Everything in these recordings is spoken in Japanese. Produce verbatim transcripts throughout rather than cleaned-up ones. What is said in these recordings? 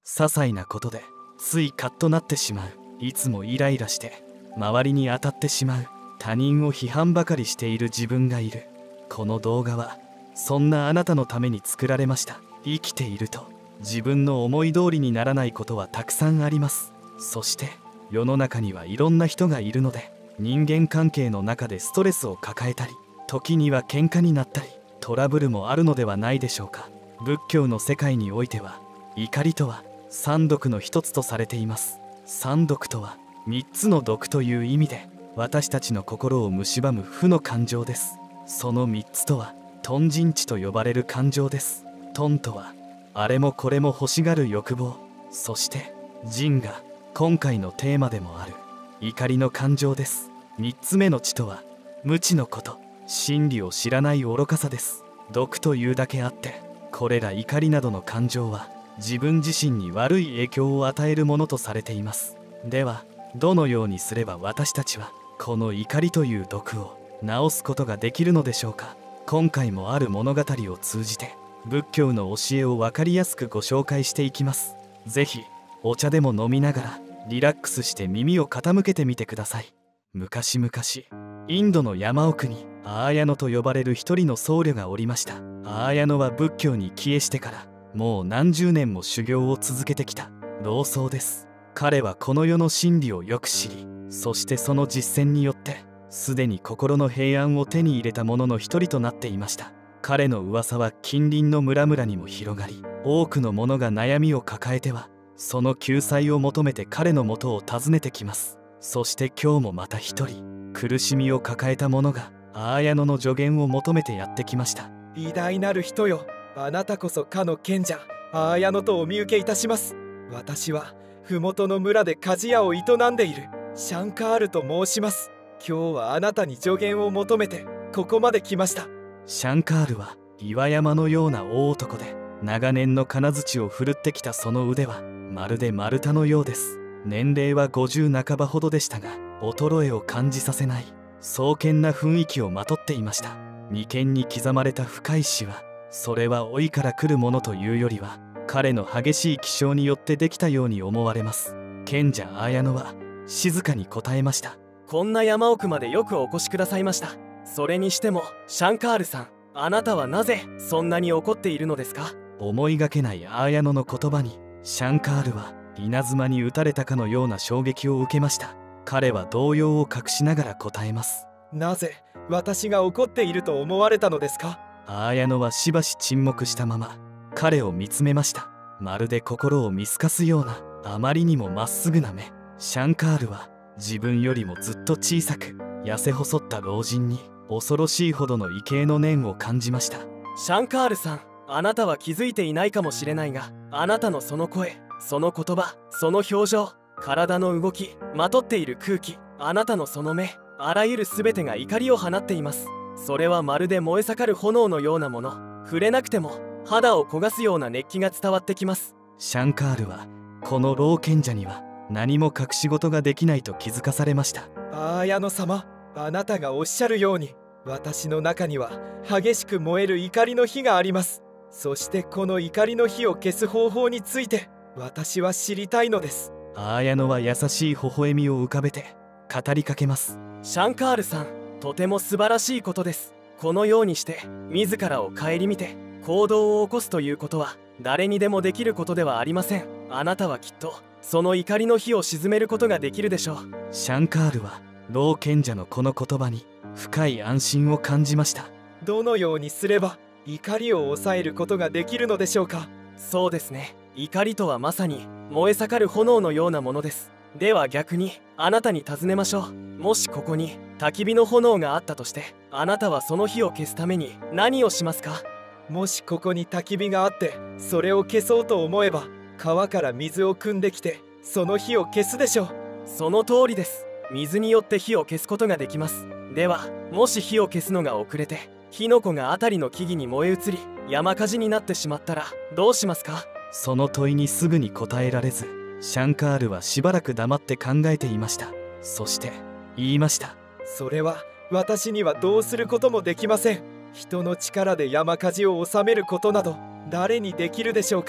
些細なことでついカッとなってしまう。いつもイライラして周りに当たってしまう。他人を批判ばかりしている自分がいる。この動画はそんなあなたのために作られました。生きていると自分の思い通りにならないことはたくさんあります。そして世の中にはいろんな人がいるので、人間関係の中でストレスを抱えたり、時には喧嘩になったり、トラブルもあるのではないでしょうか。仏教の世界においては怒りとは三毒の一つとされています。三毒とは三つの毒という意味で、私たちの心を蝕む負の感情です。その三つとは貪嗔痴と呼ばれる感情です。貪とはあれもこれも欲しがる欲望、そして嗔が今回のテーマでもある怒りの感情です。三つ目の知とは無知のこと、真理を知らない愚かさです。毒というだけあって、これら怒りなどの感情は自分自身に悪い影響を与えるものとされています。ではどのようにすれば私たちはこの怒りという毒を治すことができるのでしょうか。今回もある物語を通じて仏教の教えを分かりやすくご紹介していきます。ぜひお茶でも飲みながらリラックスして耳を傾けてみてください。昔々インドの山奥にアーヤノと呼ばれる一人の僧侶がおりました。アーヤノは仏教に帰依してからもう何十年も修行を続けてきた老僧です。彼はこの世の真理をよく知り、そしてその実践によってすでに心の平安を手に入れた者の一人となっていました。彼の噂は近隣の村々にも広がり、多くの者が悩みを抱えてはその救済を求めて彼の元を訪ねてきます。そして今日もまた一人苦しみを抱えた者がアーヤノの助言を求めてやってきました。 偉大なる人よ、あなたこそかの賢者アーヤノとお見受けいたします。私は麓の村で鍛冶屋を営んでいるシャンカールと申します。今日はあなたに助言を求めてここまで来ました。 シャンカールは岩山のような大男で、長年の金槌を振るってきたその腕はまるで丸太のようです。年齢はごじゅう半ばほどでしたが、衰えを感じさせない壮健な雰囲気をまとっていました。眉間に刻まれた深いシワ、それは老いから来るものというよりは彼の激しい気性によってできたように思われます。賢者アーヤノは静かに答えました。 こんな山奥までよくお越しくださいました。それにしてもシャンカールさん、あなたはなぜそんなに怒っているのですか。 思いがけないアーヤノの言葉にシャンカールは稲妻に打たれたかのような衝撃を受けました。彼は動揺を隠しながら答えます。 なぜ私が怒っていると思われたのですか。 アーヤノはしばし沈黙したまま彼を見つめました。まるで心を見透かすようなあまりにもまっすぐな目。シャンカールは自分よりもずっと小さく痩せ細った老人に恐ろしいほどの畏敬の念を感じました。 シャンカールさん、あなたは気づいていないかもしれないが、あなたのその声、その言葉、その表情、体の動き、まとっている空気、あなたのその目、あらゆる全てが怒りを放っています。それはまるで燃え盛る炎のようなもの。触れなくても肌を焦がすような熱気が伝わってきます。 シャンカールはこの老賢者には何も隠し事ができないと気づかされました。 アーヤノ様、あなたがおっしゃるように私の中には激しく燃える怒りの火があります。そしてこの怒りの火を消す方法について私は知りたいのです。 アーヤノは優しい微笑みを浮かべて語りかけます。 シャンカールさん、とても素晴らしいことです。このようにして自らを顧みて行動を起こすということは誰にでもできることではありません。あなたはきっとその怒りの火を鎮めることができるでしょう。 シャンカールは老賢者のこの言葉に深い安心を感じました。 どのようにすれば怒りを抑えることができるのでしょうか。 そうですね、怒りとはまさに燃え盛る炎のようなものです。では逆にあなたに尋ねましょう。もしここに焚き火の炎があったとして、あなたはその火を消すために何をしますか。 もしここに焚き火があってそれを消そうと思えば、川から水を汲んできてその火を消すでしょう。 その通りです。水によって火を消すことができます。ではもし火を消すのが遅れて火の粉が辺りの木々に燃え移り山火事になってしまったらどうしますか。 その問いにすぐに答えられず、シャンカールはしばらく黙って考えていました。そして言いました。 それは私にはどうすることもできません。人の力で山火事を収めることなど誰にできるでしょうか。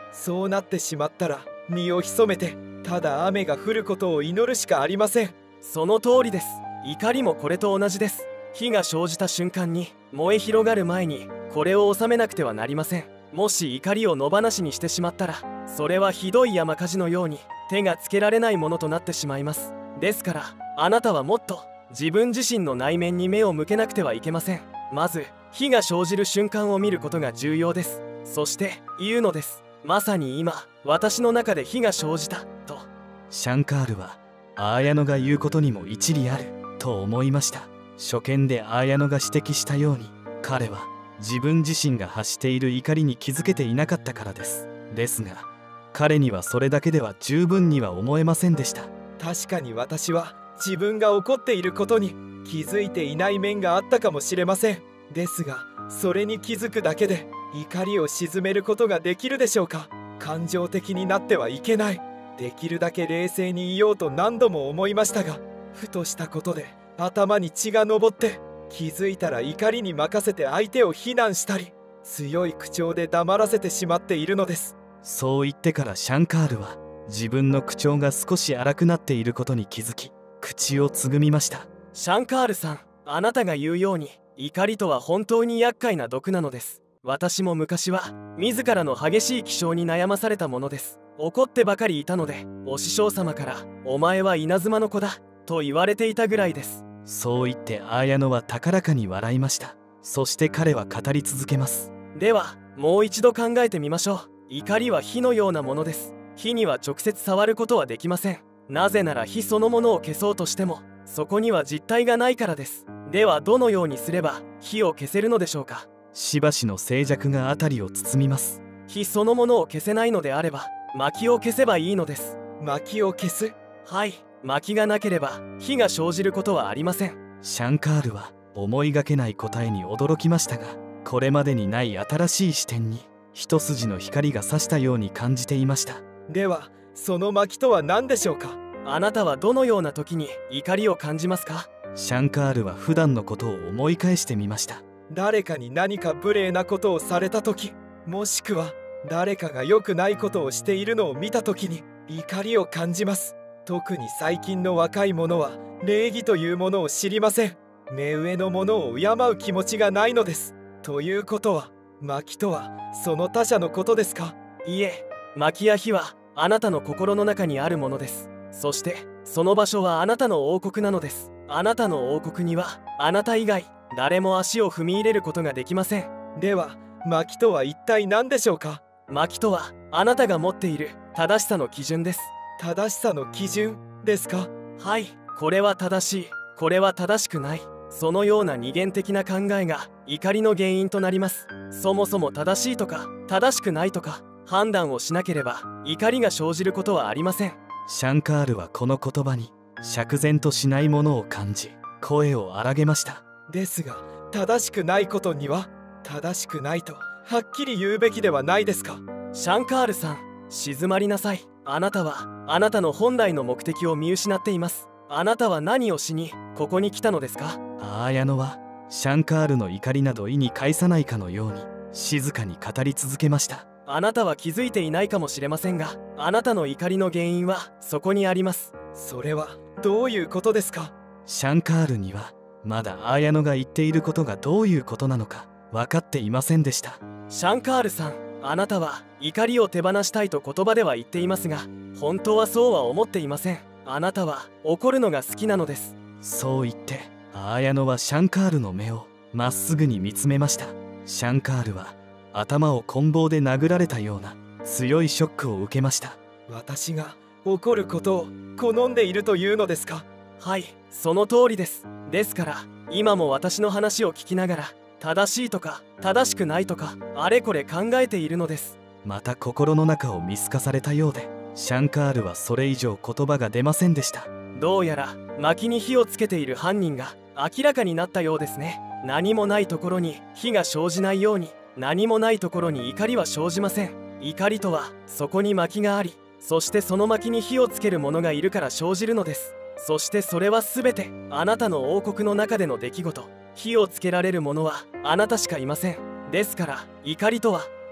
そうなってしまったら身を潜めてただ雨が降ることを祈るしかありません。 その通りです。怒りもこれと同じです。火が生じた瞬間に燃え広がる前にこれを収めなくてはなりません。もし怒りを野放しにしてしまったら、それはひどい山火事のように手がつけられないものとなってしまいます。ですからあなたはもっと自分自身の内面に目を向けなくてはいけません。まず火が生じる瞬間を見ることが重要です。そして言うのです。まさに今私の中で火が生じたと。 シャンカールはアーヤノが言うことにも一理あると思いました。初見でアーヤノが指摘したように、彼は自分自身が発している怒りに気づけていなかったからです。ですが彼にはそれだけでは十分には思えませんでした。 確かに私は自分が怒っていることに気づいていない面があったかもしれません。ですがそれに気づくだけで怒りを鎮めることができるでしょうか。感情的になってはいけない。できるだけ冷静にいようと何度も思いましたが、ふとしたことで頭に血が上って気づいたら怒りに任せて相手を非難したり、強い口調で黙らせてしまっているのです。 そう言ってからシャンカールは自分の口調が少し荒くなっていることに気づき、口をつぐみました。 シャンカールさん、あなたが言うように怒りとは本当に厄介な毒なのです。私も昔は自らの激しい気性に悩まされたものです。怒ってばかりいたので、お師匠様から「お前は稲妻の子だ」と言われていたぐらいです。 そう言ってアーヤノは高らかに笑いました。そして彼は語り続けます。 ではもう一度考えてみましょう。怒りは火のようなものです。火には直接触ることはできません。なぜなら火そのものを消そうとしてもそこには実体がないからです。ではどのようにすれば火を消せるのでしょうか。 しばしの静寂が辺りを包みます。 火そのものを消せないのであれば薪を消せばいいのです。 薪を消す？ はい、薪がなければ火が生じることはありません。 シャンカールは思いがけない答えに驚きましたが、これまでにない新しい視点に一筋の光が差したように感じていました。 ではその薪とは何でしょうか。 あなたはどのような時に怒りを感じますか。 シャンカールは普段のことを思い返してみました。 誰かに何か無礼なことをされた時、もしくは誰かが良くないことをしているのを見た時に怒りを感じます。特に最近の若い者は礼儀というものを知りません。目上の者を敬う気持ちがないのです。ということは薪とはその他者のことですか。 いえ、薪や火はあなたの心の中にあるものです。そしてその場所はあなたの王国なのです。あなたの王国にはあなた以外誰も足を踏み入れることができません。 では薪とは一体何でしょうか。 薪とはあなたが持っている正しさの基準です。 正しさの基準ですか。 はい、これは正しい、これは正しくない、そのような二元的な考えが怒りの原因となります。そもそも正しいとか正しくないとか判断をしなければ怒りが生じることはありません。 シャンカールはこの言葉に釈然としないものを感じ、声を荒げました。 ですが正しくないことには正しくないとはっきり言うべきではないですか。 シャンカールさん、静まりなさい。あなたはあなたの本来の目的を見失っています。あなたは何をしにここに来たのですか。 アーヤノはシャンカールの怒りなど意に介さないかのように静かに語り続けました。 あなたは気づいていないかもしれませんが、あなたの怒りの原因はそこにあります。 それはどういうことですか。 シャンカールにはまだアーヤノが言っていることがどういうことなのか分かっていませんでした。 シャンカールさん、あなたは怒りを手放したいと言葉では言っていますが、本当はそうは思っていません。あなたは怒るのが好きなのです。 そう言ってアーヤノはシャンカールの目をまっすぐに見つめました。シャンカールは頭を棍棒で殴られたような強いショックを受けました。 私が怒ることを好んでいるというのですか。 はい、その通りです。ですから今も私の話を聞きながら正しいとか正しくないとかあれこれ考えているのです。 また心の中を見透かされたようで、シャンカールはそれ以上言葉が出ませんでした。 どうやら薪に火をつけている犯人が明らかになったようですね。何もないところに火が生じないように、何もないところに怒りは生じません。怒りとはそこに薪があり、そしてその薪に火をつける者がいるから生じるのです。そしてそれは全てあなたの王国の中での出来事。火をつけられる者はあなたしかいません。ですから怒りとは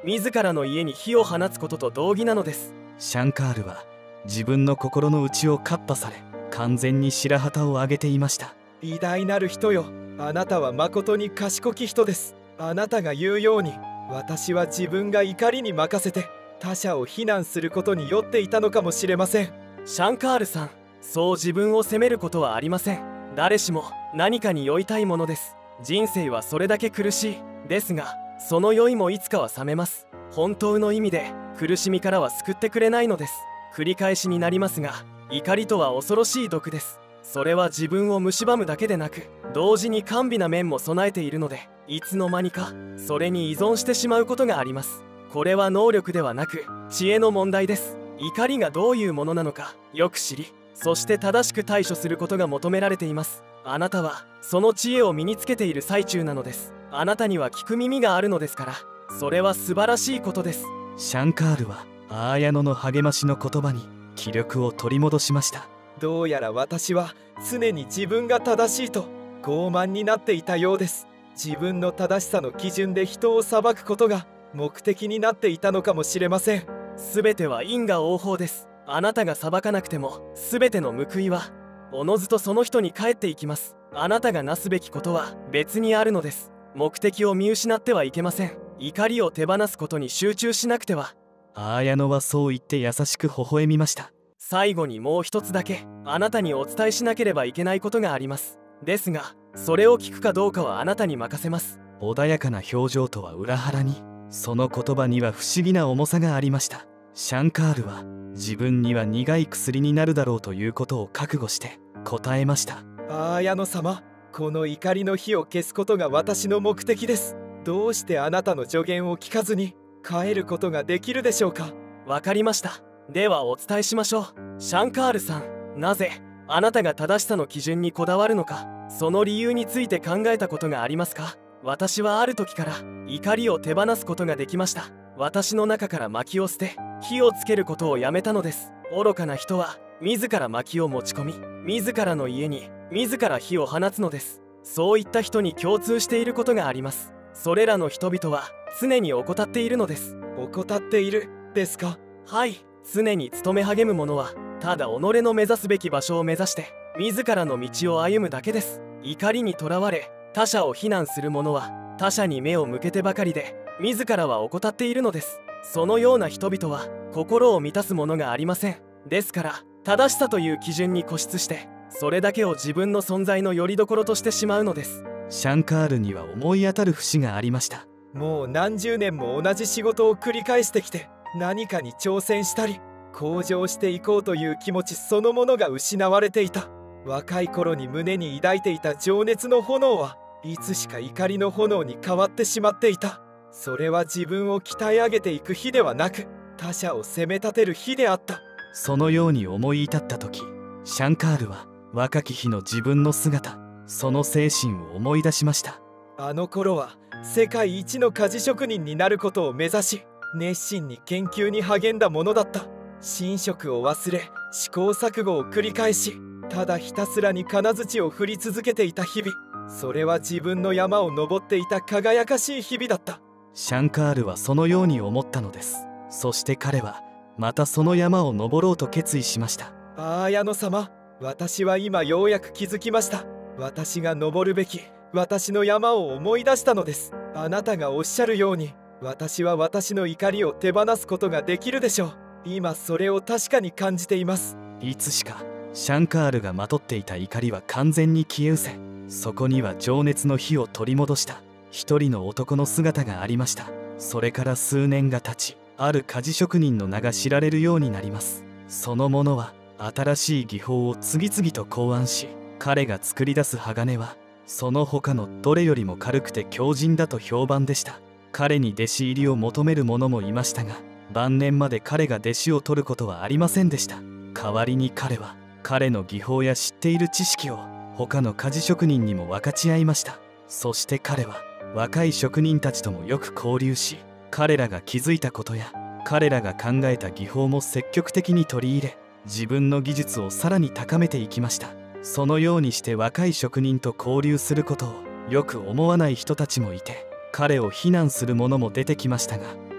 自らの家に火を放つことと同義なのです。 シャンカールは自分の心の内をカッパされ、完全に白旗を上げていました。 偉大なる人よ、あなたは誠に賢き人です。あなたが言うように、私は自分が怒りに任せて他者を非難することに酔っていたのかもしれません。 シャンカールさん、そう自分を責めることはありません。誰しも何かに酔いたいものです。人生はそれだけ苦しいですが、その酔いもいつかは冷めます。本当の意味で苦しみからは救ってくれないのです。繰り返しになりますが、怒りとは恐ろしい毒です。それは自分を蝕むだけでなく、同時に甘美な面も備えているので、いつの間にかそれに依存してしまうことがあります。これは能力ではなく知恵の問題です。怒りがどういうものなのかよく知り、そして正しく対処することが求められています。あなたはその知恵を身につけている最中なのです。あなたには聞く耳があるのですから、それは素晴らしいことです。 シャンカールはアーヤノの励ましの言葉に気力を取り戻しました。 どうやら私は常に自分が正しいと傲慢になっていたようです。自分の正しさの基準で人を裁くことが目的になっていたのかもしれません。 全ては因果応報です。あなたが裁かなくても全ての報いはおのずとその人に返っていきます。あなたがなすべきことは別にあるのです。目的を見失ってはいけません。怒りを手放すことに集中しなくては。 アーヤノはそう言って優しく微笑みました。 最後にもう一つだけあなたにお伝えしなければいけないことがあります。ですがそれを聞くかどうかはあなたに任せます。 穏やかな表情とは裏腹に、その言葉には不思議な重さがありました。シャンカールは自分には苦い薬になるだろうということを覚悟して答えました。 アーヤノ様、この怒りの火を消すことが私の目的です。どうしてあなたの助言を聞かずに帰ることができるでしょうか。 わかりました。ではお伝えしましょう。シャンカールさん、なぜあなたが正しさの基準にこだわるのか、その理由について考えたことがありますか。私はある時から怒りを手放すことができました。私の中から薪を捨て火をつけることをやめたのです。愚かな人は自ら薪を持ち込み、自らの家に自ら火を放つのです。そういった人に共通していることがあります。それらの人々は常に怠っているのです。 怠っているですか。 はい、常に勤め励む者はただ己の目指すべき場所を目指して自らの道を歩むだけです。怒りにとらわれ他者を非難する者は他者に目を向けてばかりで自らは怠っているのです。そのような人々は心を満たすものがありません。ですから正しさという基準に固執してそれだけを自分の存在の拠り所としてしまうのです。 シャンカールには思い当たる節がありました。 もう何十年も同じ仕事を繰り返してきて、何かに挑戦したり向上していこうという気持ちそのものが失われていた。若い頃に胸に抱いていた情熱の炎はいつしか怒りの炎に変わってしまっていた。それは自分を鍛え上げていく火ではなく、他者を責め立てる火であった。 そのように思い至った時、シャンカールは若き日の自分の姿、その精神を思い出しました。 あの頃は世界一の鍛冶職人になることを目指し、熱心に研究に励んだものだった。寝食を忘れ試行錯誤を繰り返し、ただひたすらに金槌を振り続けていた日々、それは自分の山を登っていた輝かしい日々だった。 シャンカールはそのように思ったのです。そして彼はまたその山を登ろうと決意しました。 アーヤノ様、私は今ようやく気づきました。私が登るべき私の山を思い出したのです。あなたがおっしゃるように、私は私の怒りを手放すことができるでしょう。今それを確かに感じています。 いつしかシャンカールがまとっていた怒りは完全に消え失せ、そこには情熱の火を取り戻した一人の男の姿がありました。それから数年が経ち、ある鍛冶職人の名が知られるようになります。その者は新しい技法を次々と考案し、彼が作り出す鋼はその他のどれよりも軽くて強靭だと評判でした。彼に弟子入りを求める者もいましたが、晩年まで彼が弟子を取ることはありませんでした。代わりに彼は彼の技法や知っている知識を他の鍛冶職人にも分かち合いました。そして彼は若い職人たちともよく交流し、彼らが気づいたことや彼らが考えた技法も積極的に取り入れ、自分の技術をさらに高めていきました。そのようにして若い職人と交流することをよく思わない人たちもいて、彼を非難する者も出てきましたが、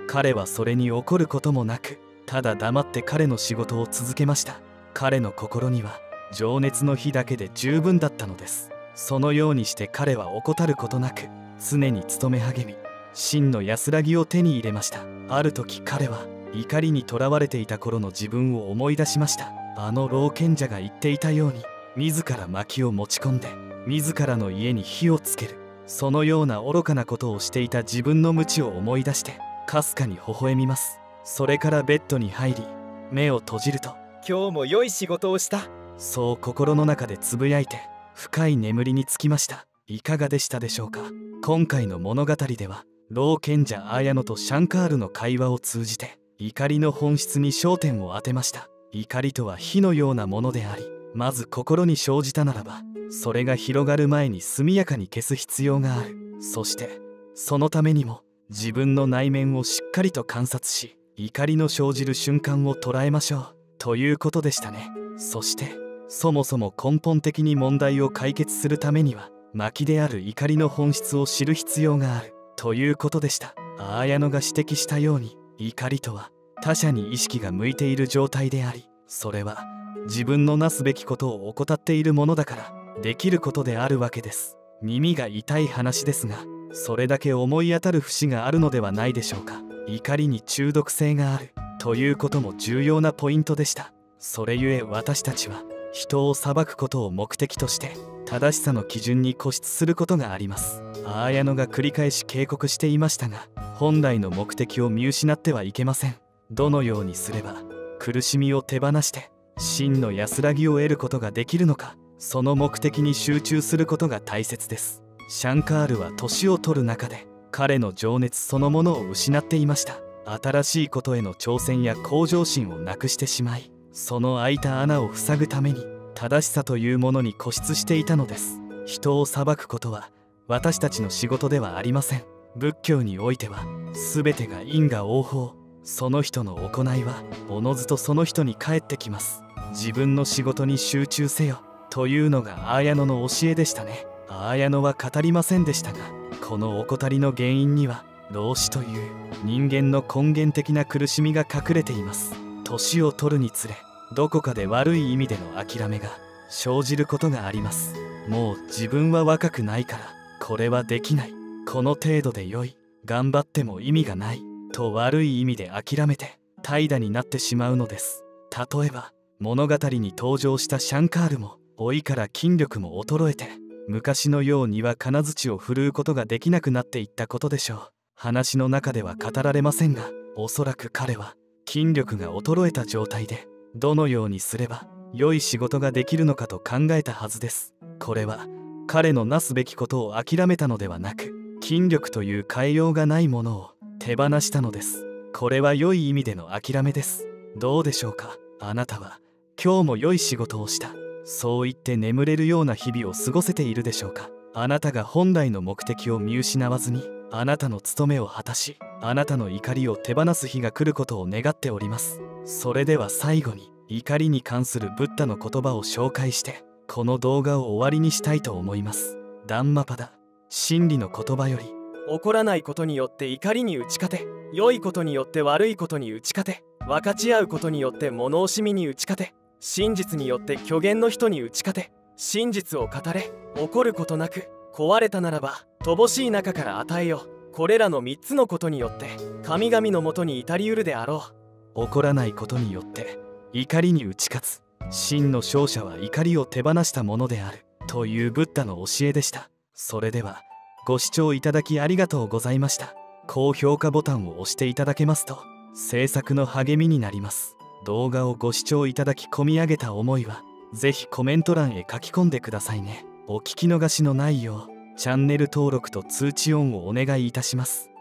彼はそれに怒ることもなく、ただ黙って彼の仕事を続けました。彼の心には情熱の火だけで十分だったのです。そのようにして彼は怠ることなく常に勤め励み、真の安らぎを手に入れました。ある時彼は怒りにとらわれていた頃の自分を思い出しました。あの老賢者が言っていたように、自ら薪を持ち込んで自らの家に火をつける、そのような愚かなことをしていた自分の無知を思い出してかすかに微笑みます。それからベッドに入り目を閉じると、 今日も良い仕事をした。 そう心の中でつぶやいて深い眠りにつきました。いかがでしたでしょうか。今回の物語では老賢者アーヤノとシャンカールの会話を通じて怒りの本質に焦点を当てました。怒りとは火のようなものであり、まず心に生じたならばそれが広がる前に速やかに消す必要がある。そしてそのためにも自分の内面をしっかりと観察し、怒りの生じる瞬間を捉えましょうということでしたね。そしてそもそも根本的に問題を解決するためには薪である怒りの本質を知る必要があるということでした。アーヤノが指摘したように、怒りとは他者に意識が向いている状態であり、それは自分のなすべきことを怠っているものだからできることであるわけです。耳が痛い話ですが、それだけ思い当たる節があるのではないでしょうか。怒りに中毒性があるということも重要なポイントでした。それゆえ私たちは人を裁くことを目的として正しさの基準に固執することがあります。アーヤノが繰り返し警告していましたが、本来の目的を見失ってはいけません。どのようにすれば苦しみを手放して真の安らぎを得ることができるのか、その目的に集中することが大切です。シャンカールは年を取る中で彼の情熱そのものを失っていました。新しいことへの挑戦や向上心をなくしてしまい、その開いた穴を塞ぐために正しさというものに固執していたのです。人を裁くことは私たちの仕事ではありません。仏教においては全てが因果応報、その人の行いはおのずとその人に返ってきます。自分の仕事に集中せよというのがアーヤノの教えでしたね。アーヤノは語りませんでしたが、この怠りの原因には老死という人間の根源的な苦しみが隠れています。年を取るにつれどこかで悪い意味での諦めが生じることがあります。もう自分は若くないからこれはできない、この程度で良い、頑張っても意味がないと悪い意味で諦めて怠惰になってしまうのです。例えば物語に登場したシャンカールも老いから筋力も衰えて昔のようには金槌を振るうことができなくなっていったことでしょう。話の中では語られませんが、おそらく彼は筋力が衰えた状態でどのようにすれば良い仕事ができるのかと考えたはずです。これは彼のなすべきことを諦めたのではなく、筋力という変えようがないものを手放したのです。これは良い意味での諦めです。どうでしょうか。あなたは今日も良い仕事をした、そう言って眠れるような日々を過ごせているでしょうか。あなたが本来の目的を見失わずにあなたの務めを果たし、あなたの怒りを手放す日が来ることを願っております。それでは最後に怒りに関するブッダの言葉を紹介してこの動画を終わりにしたいと思います。ダンマパダ、真理の言葉より、 怒らないことによって怒りに打ち勝て、良いことによって悪いことに打ち勝て、分かち合うことによって物惜しみに打ち勝て、真実によって虚言の人に打ち勝て、真実を語れ、怒ることなく、壊れたならば乏しい中から与えよ。これらのみっつのことによって神々のもとに至りうるであろう。怒らないことによって怒りに打ち勝つ、真の勝者は怒りを手放したものであるというブッダの教えでした。それではご視聴いただきありがとうございました。高評価ボタンを押していただけますと制作の励みになります。動画をご視聴いただき込み上げた思いはぜひコメント欄へ書き込んでくださいね。お聞き逃しのないようチャンネル登録と通知オンをお願いいたします。